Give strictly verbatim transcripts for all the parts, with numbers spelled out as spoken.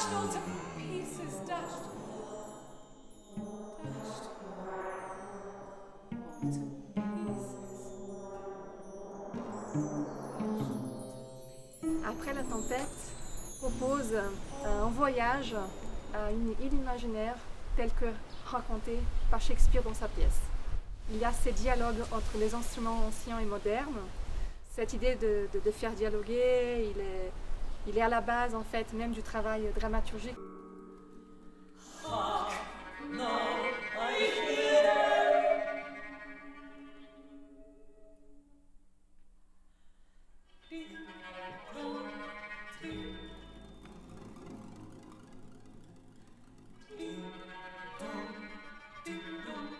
dashed all to pieces, dashed, dashed all to pieces. Après la tempête, propose un voyage à une île imaginaire telle que racontée par Shakespeare dans sa pièce. Il y a ces dialogues entre les instruments anciens et modernes. Cette idée de, de, de faire dialoguer, il est, il est à la base en fait même du travail dramaturgique. Hark, no, I hear. Ding dong, ding. Ding dong, ding dong.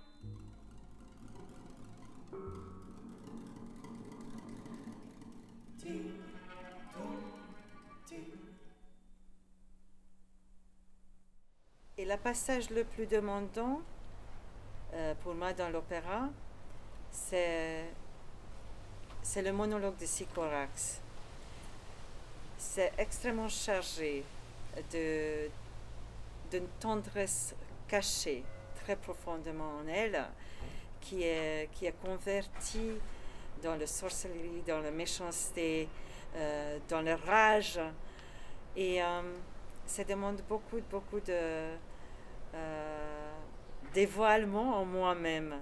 Ding dong, ding. Et le passage le plus demandant euh, pour moi dans l'opéra, c'est c'est le monologue de Sycorax. C'est extrêmement chargé de d'une tendresse cachée très profondément en elle, qui est, qui est convertie dans la sorcellerie, dans la méchanceté, euh, dans la rage. Et euh, ça demande beaucoup, beaucoup de euh, dévoilement en moi-même.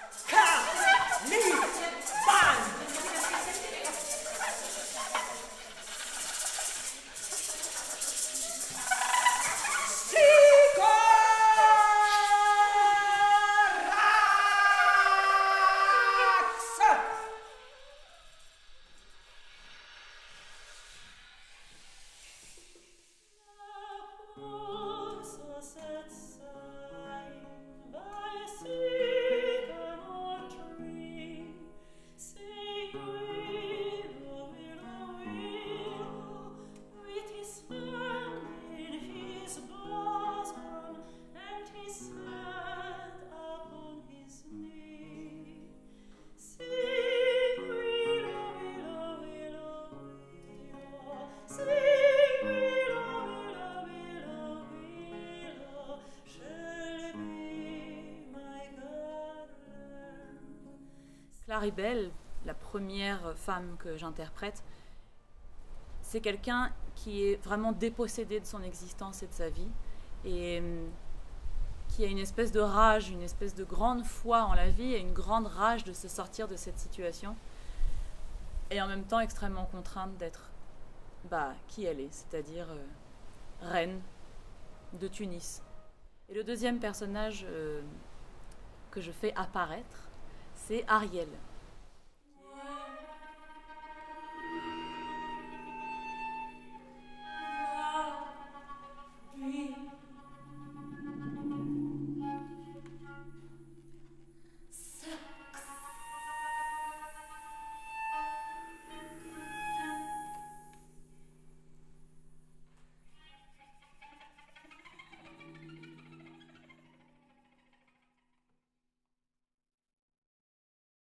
Claribel, la première femme que j'interprète, c'est quelqu'un qui est vraiment dépossédé de son existence et de sa vie, et qui a une espèce de rage, une espèce de grande foi en la vie et une grande rage de se sortir de cette situation, et en même temps extrêmement contrainte d'être bah, qui elle est, c'est-à-dire euh, reine de Tunis. Et le deuxième personnage euh, que je fais apparaître, c'est Ariel.